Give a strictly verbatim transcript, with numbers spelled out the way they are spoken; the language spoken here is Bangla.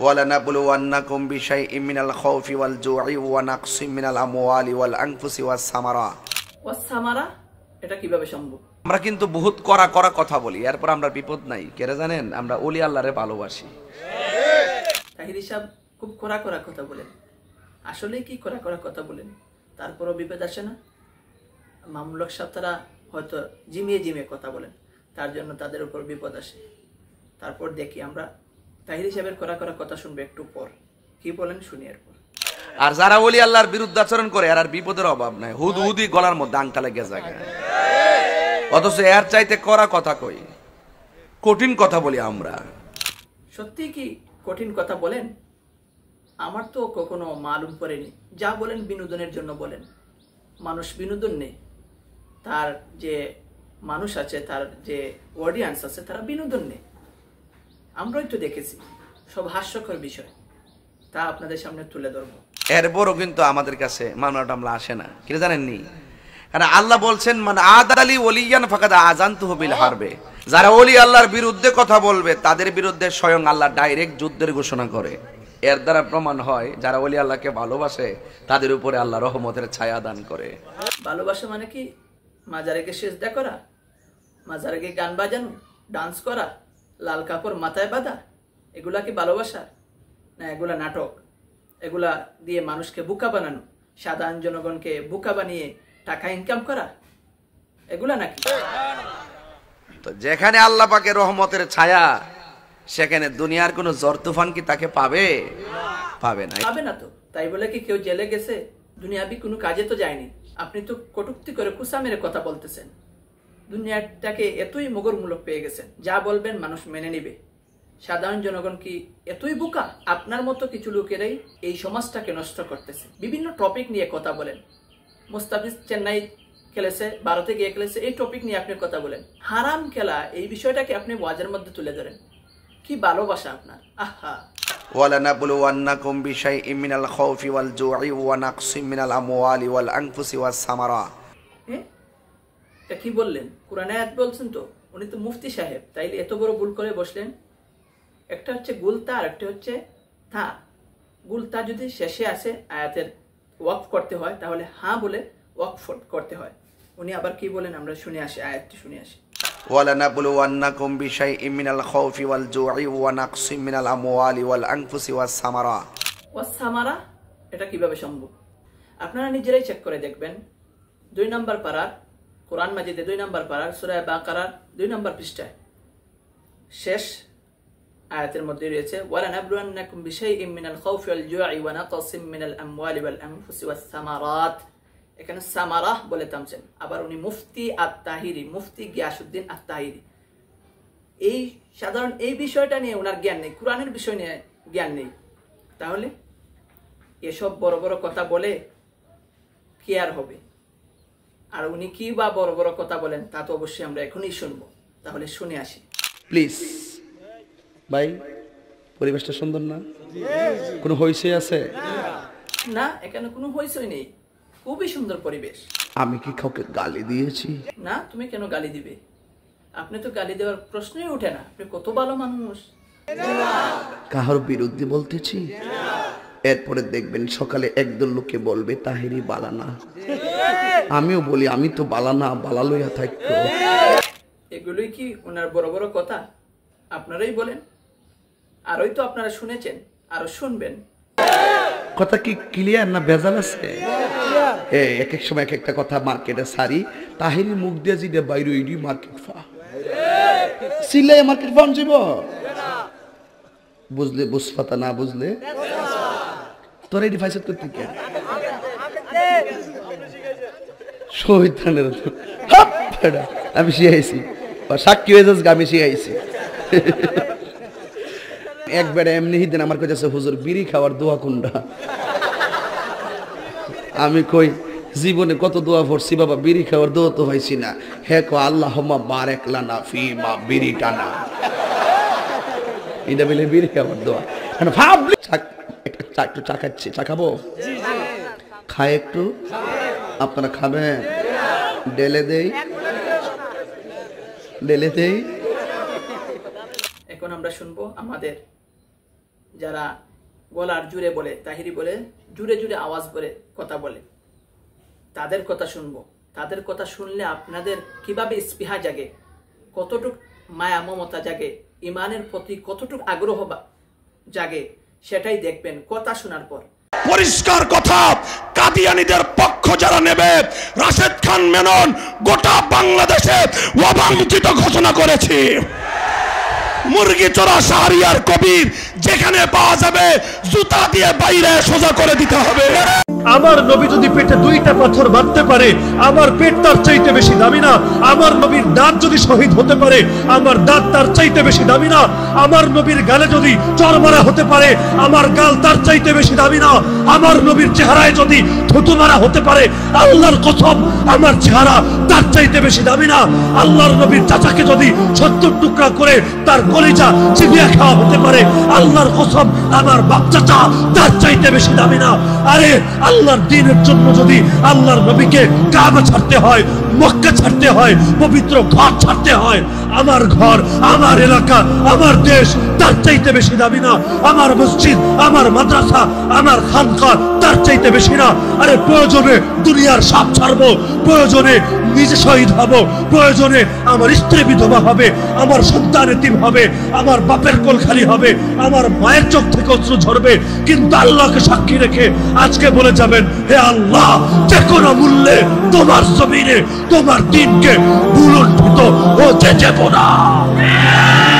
ওয়ালানাবলুওয়ান্নাকুম বিশাইইম মিনাল খাউফি ওয়াল জু'i ওয়া নাকসিম মিনাল আমওয়ালি ওয়াল আনফুসি ওয়াস সামারা। ওয়াস সামারা এটা কিভাবে সম্ভব? আমরা কিন্তু বহুত কড়া কড়া কথা বলি, এরপর আমরা বিপদ নাই। কেরে জানেন? আমরা ওলি আল্লাহরে ভালোবাসি। তাহির সাহেব খুব কড়া কড়া কথা বলেন, আসলে কি কড়া কড়া কথা বলেন, তারপরও বিপদ আসে না? মামলক সাহেব তারা হয়তো জিমিয়ে জিমিয়ে কথা বলেন, তার জন্য তাদের উপর বিপদ আসে। তারপর দেখি আমরা তাহির সাহেবের কড়া কড়া কথা শুনবো একটু পর, কি বলেন শুনি এরপর। আর যারা ওলি আল্লাহর বিরুদ্ধাচরণ করে আর বিপদের অভাব নাই, হুদ হুদি গলার মধ্যে আংটা লেগে যায়, অথচ এর চাইতে কড়া কথা কই, কঠিন কথা বলি আমরা। সত্যি কি কঠিন কথা বলেন? আমার তো কখনো মালুম করেনি। যা বলেন বিনোদনের জন্য বলেন, মানুষ বিনোদন নেই, তার যে মানুষ আছে, তার যে অডিয়েন্স আছে, তারা বিনোদন নেই। আমরাই তো দেখেছি সব হাস্যকর বিষয়, তা আপনাদের সামনে তুলে ধরবো। এরপরও কিন্তু আমাদের কাছে মামলা টামলা আসে না, কি জানেননি? কারণ আল্লাহ বলছেন, মান আদালি ওলিয়ান ফাকাদ আযানতুহু বিল হারবে। যারা ওলি আল্লাহর বিরুদ্ধে কথা বলবে তাদের বিরুদ্ধে স্বয়ং আল্লাহ ডাইরেক্ট যুদ্ধের ঘোষণা করে। এর দ্বারা প্রমাণ হয় যারা ওলি আল্লাহকে ভালোবাসে তাদের উপরে আল্লাহ রহমতের ছায়া দান করে। ভালোবাসা মানে কি মাজারে গিয়ে সেজদা করা, মাজারে গিয়ে গান বাজানো, ডান্স করা, লাল কাপড় মাথায় বাঁধা, এগুলা কি ভালোবাসা? না, এগুলা নাটক। এগুলা দিয়ে মানুষকে বোকা বানানো, সাধারণ জনগণকে বোকা বানিয়ে টাকা ইনকাম করা, এগুলা নাকি? তো যেখানে আল্লাহ পাকের রহমতের ছায়া, সেখানে দুনিয়ার কোন ঝড় তুফান কি তাকে পাবে? পাবে না, পাবে না। তো তাই বলে কি কেউ জেলে গেছে? দুনিয়াবি কোনো কাজে তো যায়নি। আপনি তো কটূক্তি করে কুসা মেরে কথা বলতেছেন। দুনিয়াটাকে এতই মগরমূলক পেয়ে গেছেন, যা বলবেন মানুষ মেনে নিবে। সাধারণ জনগণ কি এতই বোকা? আপনার মতো কিছু লোকেরাই এই সমাজটাকে নষ্ট করতেছে। বিভিন্ন টপিক নিয়ে কথা বলেন। মুস্তাফিজ চেন্নাই খেলেছে, ভারতে গিয়ে খেলেছে, এই টপিক নিয়ে আপনি কথা বলেন। হারাম খেলা, এই বিষয়টাকে আপনি ওয়াজের মধ্যে তুলে ধরেন। কি ভালোবাসা আপনার! আহা। ওয়ালানাবলুওয়ান্নাকুম বিশাইইম মিনাল খাউফি ওয়াল জু'i ওয়া নাকসিম মিনাল আমওয়ালি ওয়াল আনফুসি ওয়াস সামারা। হ্যাঁ, এটা কি বললেন? কোরআনে আয়াত বলছেন তো। উনি তো মুফতি সাহেব, তাইলে এত বড় ভুল করে বসলেন। একটা হচ্ছে গুলতা আর একটা হচ্ছে থা। গুলতা যদি শেষে আসে আয়াতের ওয়াকফ করতে হয়, তাহলে হ্যাঁ বলে ওয়াকফ করতে হয়। উনি আবার কি বলেন আমরা শুনে আসি, আয়াতটি শুনে আসি। ওয়ালানাবলুওয়ান্নাকুম বিশাইইম মিনাল খাউফি ওয়াল জু'i ওয়া নাকসিম মিনাল আমওয়ালি ওয়াল আনফুসি ওয়াস সামারা। ওয়াস সামারা এটা কিভাবে সম্ভব? আপনারা নিজেরাই চেক করে দেখবেন। দুই নম্বর পারার কোরআন মাজিদে দুই নম্বর পারার সূরা বাকারার দুই নম্বর পৃষ্ঠায় শেষ আয়াতের মধ্যে রয়েছে, ওয়ালানাবলুওয়ান্নাকুম বিশাইইম মিনাল খাউফি ওয়াল জু'i ওয়া নাকসিম মিনাল আমওয়ালি ওয়াল আনফুসি ওয়াস সামারাত। এখানে সামারাহ বলে থামছেন। আবার উনি মুফতি আত-তাহিরি, মুফতি গিয়াসউদ্দিন আত-তাহিরি, এই সাধারণ এই বিষয়টা নিয়ে ওনার জ্ঞান নেই, কোরআনের বিষয় নিয়ে জ্ঞান নেই। তাহলে এসব বড় বড় কথা বলে কি আর হবে? আর উনি কি বা বড় বড় কথা বলেন তা তো অবশ্যই আমরা এখনই শুনবো। তাহলে শুনে আসি প্লিজ। ভাই, পরিবেশটা সুন্দর না? কোনো হইচই আছে না? এখানে কোনো হইচই নেই, খুবই সুন্দর পরিবেশ। আমি কি কাউকে গালি দিয়েছি? না, তুমি কেন গালি দিবে? আপনি তো গালি দেওয়ার প্রশ্নই ওঠে না। আপনি কত ভালো মানুষ। কাহার বিরুদ্ধে বলতেছি? এরপরে দেখবেন সকালে একদল লোকে বলবে তাহিরি বালানা। আমিও বলি আমি তো বালানা, বালা লইয়া থাকতো। এগুলোই কি ওনার বড় বড় কথা? আপনারাই বলেন, আরই তো আপনারা শুনেছেন, আরো শুনবেন। কথা কি ক্লিয়ার না ভেজাল আছে? এক এক সময় এক একটা কথা মার্কেটে সারি, তাহিরি মুখ দিয়ে যেটা বাইরে ওইডি মার্কেট ফা সিলাই মার্কেট ফাউন যাব। বুঝলে বুঝফাতা, না বুঝলে তোর এডি ফাইসাত করতে কে শহীদানের আমি শিখাইছি, সাক্ষী হয়ে যাস আমি শিখাইছি। একবার এমনি দিন আমার কাছে হুজুর বিড়ি খাওয়ার দোয়া কোনটা? আমি কই জীবনে কত দোয়া পড়ছি বাবা, বিড়ি খাওয়ার দোয়া তো হয়েছি না। হে কো আল্লাহুম্মা বারিক লানা ফিমা বিড়ি টানা, এটা বলে বিড়ি খাওয়ার দোয়া। মানে ভাবলি একটু চা খাচ্ছি, চা খাবো? খায় একটু, আপনারা খাবেন? ডেলে দেই, ডেলে দেই। এখন আমরা শুনবো আমাদের যারা গলার জুড়ে বলে, তাহিরি বলে, জুড়ে জুড়ে আওয়াজ করে কথা বলে, তাদের কথা শুনবো। তাদের কথা শুনলে আপনাদের কিভাবে স্পৃহা জাগে, কতটুক মায়া মমতা জাগে, ইমানের প্রতি কতটুক আগ্রহ জাগে, সেটাই দেখবেন কথা শোনার পর। পরিষ্কার কথা, কাদিয়ানীদের পক্ষ যারা নেবে, রাশেদ খান মেনন গোটা বাংলাদেশে অবাঞ্ছিত ঘোষণা করেছে। মুরগি চোরা শাহরিয়ার কবির যেখানে পাওয়া যাবে জুতা দিয়ে বাইরে সোজা করে দিতে হবে। আমার নবী যদি পেটে দুইটা পাথর বাঁধতে পারে, আমার পেট তার চাইতে বেশি দামি না। আমার নবীর দাঁত যদি শহীদ হতে পারে, আমার দাঁত তার চাইতে বেশি দামি না। আমার নবীর গালে যদি চড় মারা হতে পারে, আমার গাল তার চাইতে বেশি দামি না। আমার নবীর চেহারায় যদি থুতু মারা হতে পারে, আল্লাহর কসম আমার চেহারা তার চাইতে বেশি দামি না। আল্লাহর নবীর চাচাকে যদি সত্তর টুকরা করে তার কলিজা চিবিয়ে খাওয়া হতে পারে, আল্লাহর কসম আমার বাপ চাচা তার চাইতে বেশি দামি না। আরে আল্লাহর দ্বীনের জন্য যদি আল্লাহর নবীকে কাবা ছাড়তে হয়, মক্কা ছাড়তে হয়, পবিত্র ঘর ছাড়তে হয়, আমার ঘর, আমার এলাকা, আমার দেশ তার চাইতে বেশি দামি না। আমার মসজিদ, আমার মাদ্রাসা, আমার খানকা তার চাইতে বেশি না। আরে প্রয়োজনে দুনিয়ার সব ছাড়বো, প্রয়োজনে নিজে শহীদ হব, প্রয়োজনে আমার স্ত্রী বিধবা হবে, আমার সন্তান এতিম হবে, আমার বাপের কোল খালি হবে, আমার মায়ের চোখ থেকে অশ্রু ঝরবে, কিন্তু আল্লাহকে সাক্ষী রেখে আজকে বলে যাবেন, হে আল্লাহ, যে কোনো মূল্যে তোমার জমিনে তোমার দিনকে ভুলুণ্ঠিত হতে দেব না।